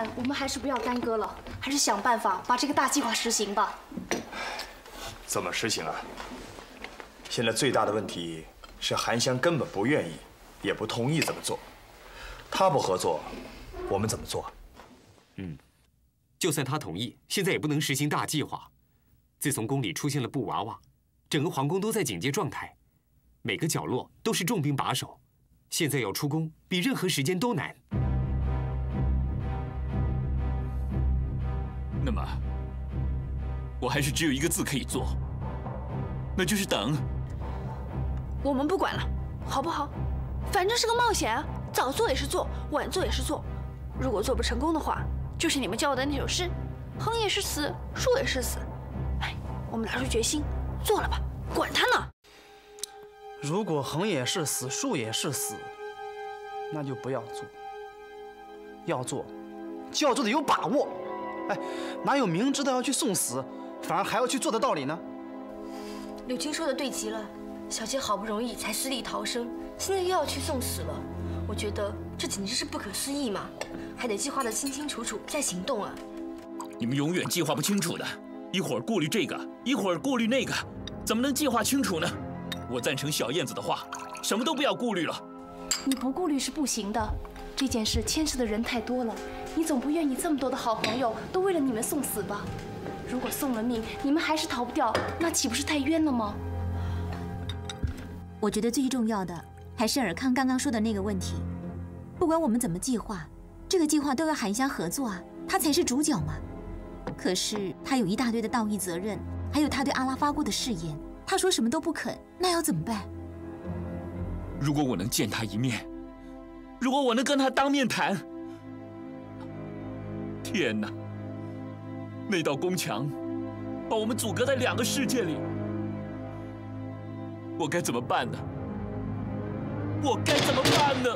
看我们还是不要耽搁了，还是想办法把这个大计划实行吧。 怎么实行啊？现在最大的问题是韩香根本不愿意，也不同意这么做。她不合作，我们怎么做？ 就算她同意，现在也不能实行大计划。自从宫里出现了布娃娃，整个皇宫都在警戒状态，每个角落都是重兵把守。现在要出宫，比任何时间都难。 那么，我还是只有一个字可以做，那就是等。 我们不管了，好不好？反正是个冒险啊，早做也是做，晚做也是做。如果做不成功的话，就是你们教我的那首诗：横也是死，竖也是死。哎，我们拿出决心，做了吧，管他呢。 如果横也是死，竖也是死，那就不要做。要做，就要做的有把握。哎，哪有明知道要去送死，反而还要去做的道理呢？ 柳青说的对极了，小姐好不容易才死里逃生，现在又要去送死了。我觉得这简直是不可思议嘛，还得计划得清清楚楚再行动啊。 你们永远计划不清楚的，一会儿顾虑这个，一会儿顾虑那个，怎么能计划清楚呢？我赞成小燕子的话，什么都不要顾虑了。 你不顾虑是不行的，这件事牵涉的人太多了，你总不愿意这么多的好朋友都为了你们送死吧？如果送了命，你们还是逃不掉，那岂不是太冤了吗？ 我觉得最重要的还是尔康刚刚说的那个问题。不管我们怎么计划，这个计划都要韩香合作啊，他才是主角嘛。可是他有一大堆的道义责任，还有他对阿拉发过的誓言，他说什么都不肯，那要怎么办？ 如果我能见他一面，如果我能跟他当面谈，天哪！那道宫墙把我们阻隔在两个世界里，我该怎么办呢？我该怎么办呢？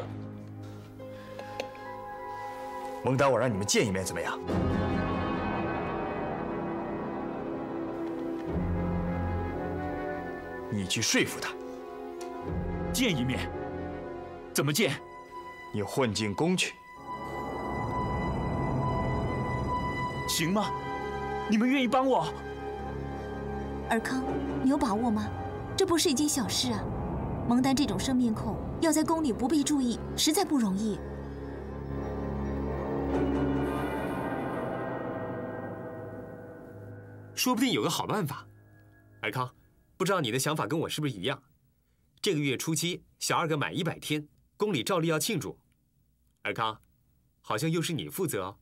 蒙丹，我让你们见一面怎么样？你去说服他。 见一面？怎么见？ 你混进宫去。 行吗？你们愿意帮我？ 尔康，你有把握吗？这不是一件小事啊！蒙丹这种生面孔，要在宫里不被注意，实在不容易。 说不定有个好办法。尔康，不知道你的想法跟我是不是一样？这个月初七，小二哥满100天，宫里照例要庆祝。尔康，好像又是你负责哦。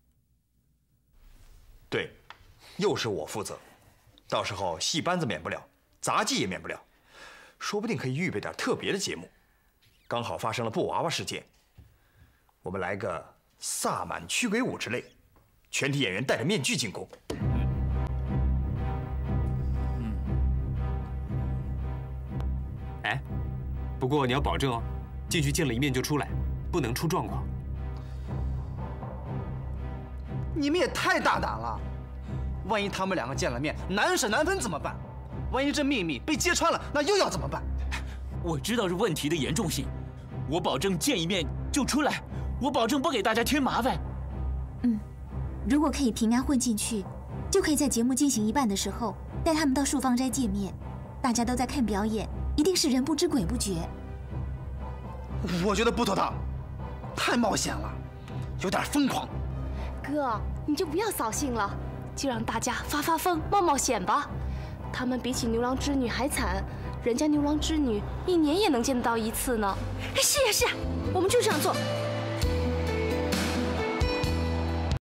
对，又是我负责。到时候戏班子免不了，杂技也免不了，说不定可以预备点特别的节目。刚好发生了布娃娃事件，我们来个萨满驱鬼舞之类，全体演员戴着面具进宫。 哎，不过你要保证哦，进去见了一面就出来，不能出状况。 你们也太大胆了！万一他们两个见了面，难舍难分怎么办？万一这秘密被揭穿了，那又要怎么办？ 我知道这问题的严重性，我保证见一面就出来，我保证不给大家添麻烦。 如果可以平安混进去，就可以在节目进行一半的时候带他们到树芳斋见面，大家都在看表演，一定是人不知鬼不觉。 我觉得不妥当，太冒险了，有点疯狂。 哥，你就不要扫兴了，就让大家发发疯、冒冒险吧。他们比起牛郎织女还惨，人家牛郎织女1年也能见得到1次呢。 是呀是呀，我们就这样做。